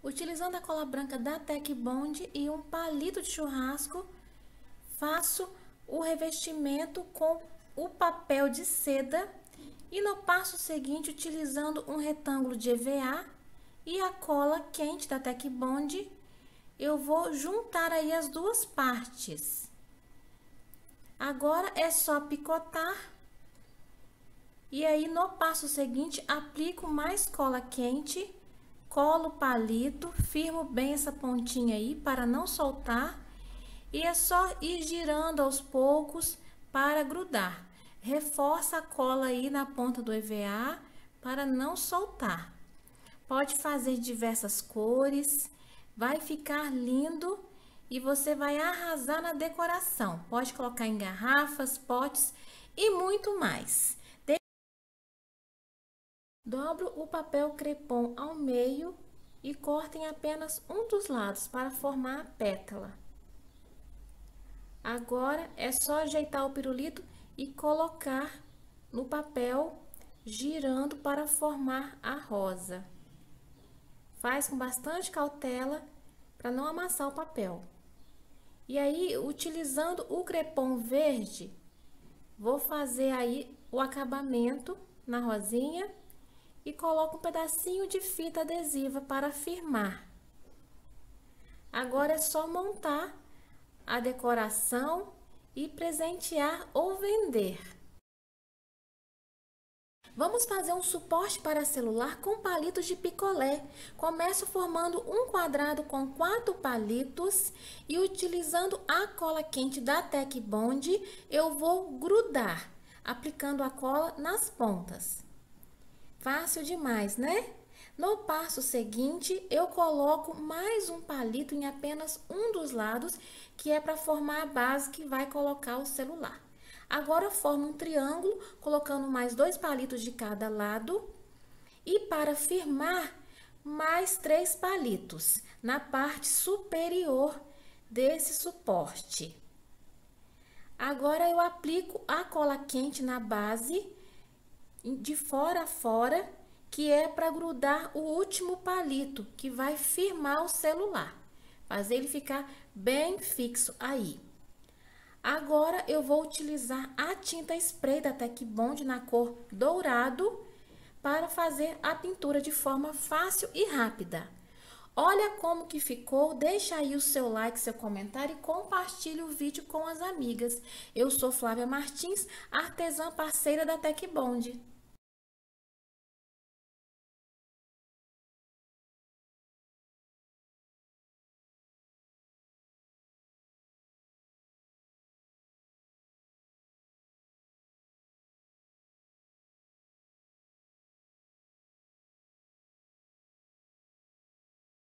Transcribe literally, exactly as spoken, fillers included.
Utilizando a cola branca da Tec Bond e um palito de churrasco, faço o revestimento com o papel de seda e no passo seguinte, utilizando um retângulo de E V A e a cola quente da Tec Bond, eu vou juntar aí as duas partes. Agora é só picotar e aí no passo seguinte aplico mais cola quente, colo o palito, firmo bem essa pontinha aí para não soltar e é só ir girando aos poucos para grudar. Reforça a cola aí na ponta do E V A para não soltar. Pode fazer diversas cores, vai ficar lindo e você vai arrasar na decoração. Pode colocar em garrafas, potes e muito mais. Dobro o papel crepom ao meio e cortem apenas um dos lados para formar a pétala. Agora é só ajeitar o pirulito e colocar no papel, girando para formar a rosa. Faz com bastante cautela para não amassar o papel. E aí, utilizando o crepom verde, vou fazer aí o acabamento na rosinha e coloco um pedacinho de fita adesiva para firmar. Agora é só montar a decoração e presentear ou vender. Vamos fazer um suporte para celular com palitos de picolé. Começo formando um quadrado com quatro palitos e utilizando a cola quente da Tec Bond, eu vou grudar, aplicando a cola nas pontas. Fácil demais, né? No passo seguinte, eu coloco mais um palito em apenas um dos lados, que é para formar a base que vai colocar o celular. Agora, formo um triângulo, colocando mais dois palitos de cada lado. E para firmar, mais três palitos na parte superior desse suporte. Agora, eu aplico a cola quente na base, de fora a fora, que é para grudar o último palito, que vai firmar o celular. Fazer ele ficar bem fixo aí. Agora, eu vou utilizar a tinta spray da Tec Bond na cor dourado para fazer a pintura de forma fácil e rápida. Olha como que ficou, deixa aí o seu like, seu comentário e compartilhe o vídeo com as amigas. Eu sou Flávia Martins, artesã parceira da Tec Bond.